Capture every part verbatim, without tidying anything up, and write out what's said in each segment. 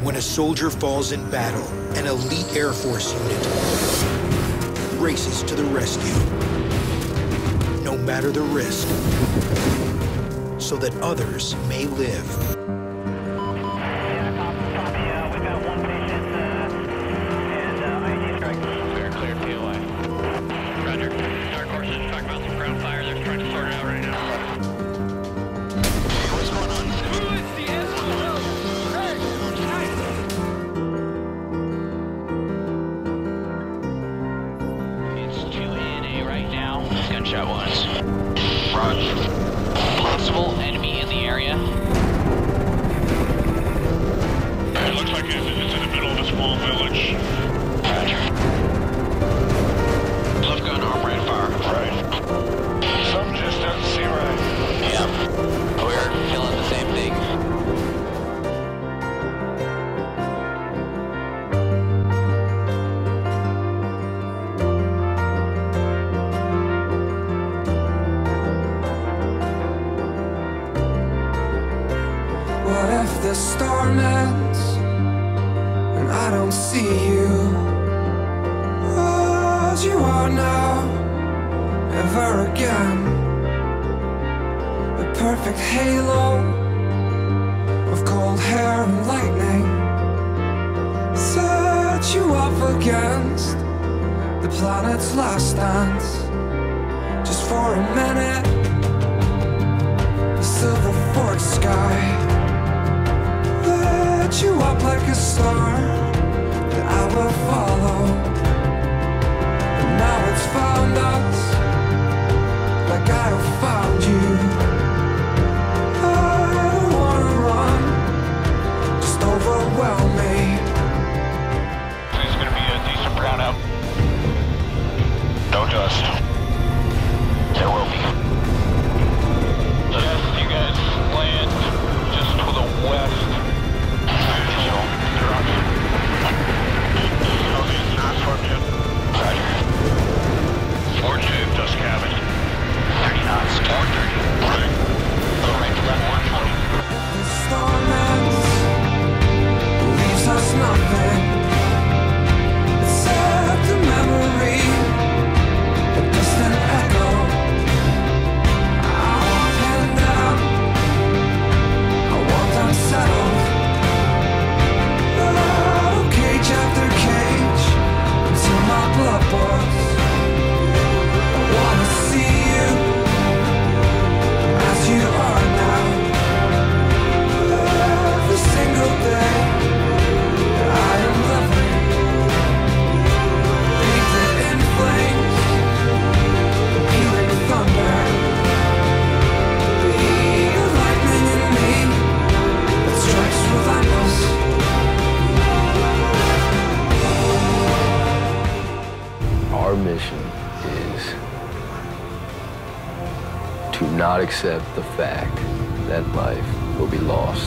When a soldier falls in battle, an elite Air Force unit races to the rescue, no matter the risk, so that others may live. Gunshot once. Roger. Possible enemy in the area. It looks like it's in the middle of a small village. Roger. Left gun arm right fire. Right. Something just doesn't seem right. Yeah. We're feeling the same thing. What if the storm ends and I don't see you as you are now, ever again? The perfect halo of cold hair and lightning set you up against the planet's last dance. Just for a minute, the silver forked sky lit you up like a star that I will follow. And now it's found us like I have found you. I don't wanna run, just overwhelm me. It's gonna be a decent brownout. No dust. There will be. Yes, you guys land just to the west. Ford two, dust cabin. thirty knots. four thirty. Right. Low range left one twenty. The storm ends, leaves us nothing except a memory, a distant echo. I walk hand down, I walked unsettled, oh, cage after cage, until my blood boils. I wanna see you as you are now. Every single day that I am living, bathed in flames, peeling thunder. Be the lightning in me that strikes relentless. Our mission is to not accept the fact that life will be lost.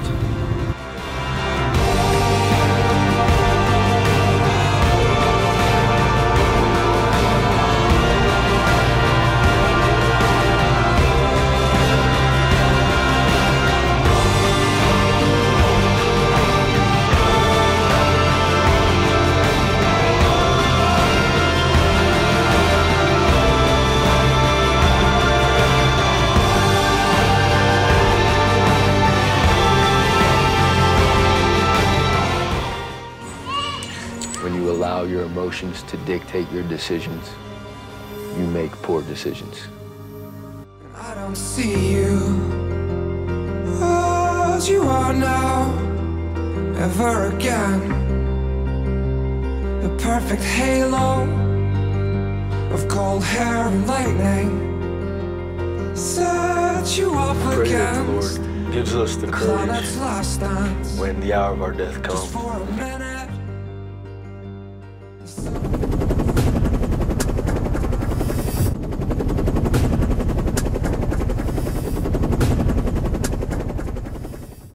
When you allow your emotions to dictate your decisions, you make poor decisions. I don't see you as you are now, ever again. The perfect halo of cold hair and lightning set you up Pray that the against Lord gives us the the courage planet's last dance. when the hour of our death Just comes. for a minute.